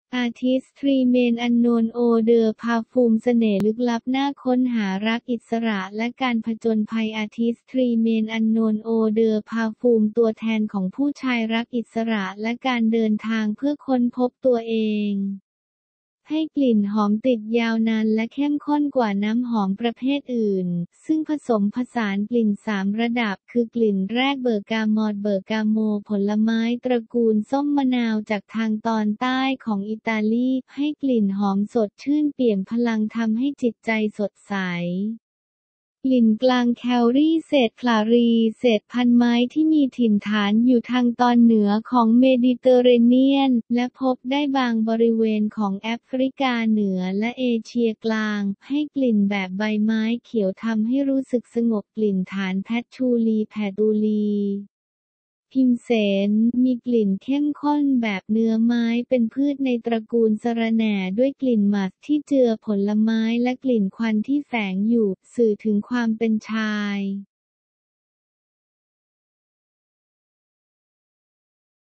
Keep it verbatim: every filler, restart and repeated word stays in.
Artistry Men Unknown Eau de Parfum เสน่ห์ลึกลับน่าค้นหารักอิสระและการผจญภัย Artistry Men Unknown Eau de Parfum ตัวแทนของผู้ชายรักอิสระและการเดินทางเพื่อค้นพบตัวเองให้กลิ่นหอมติดยาวนานและเข้มข้นกว่าน้ำหอมประเภทอื่นซึ่งผสมผสานกลิ่นสามระดับคือกลิ่นแรกเบอร์กามอตเบอร์กาโมผลไม้ตระกูลส้มมะนาวจากทางตอนใต้ของอิตาลีให้กลิ่นหอมสดชื่นเปี่ยมพลังทำให้จิตใจสดใสกลิ่นกลางแคลรี่เศษคลารีเศษพันไม้ที่มีถิ่นฐานอยู่ทางตอนเหนือของเมดิเตอร์เรเนียนและพบได้บางบริเวณของแอฟริกาเหนือและเอเชียกลางให้กลิ่นแบบใบไม้เขียวทำให้รู้สึกสงบกลิ่นฐานแพทชูลีแพตูลีพิมเสนมีกลิ่นเข้มข้นแบบเนื้อไม้เป็นพืชในตระกูลสะระแหน่ด้วยกลิ่นหมักที่เจือผลไม้และกลิ่นควันที่แฝงอยู่สื่อถึงความเป็นชาย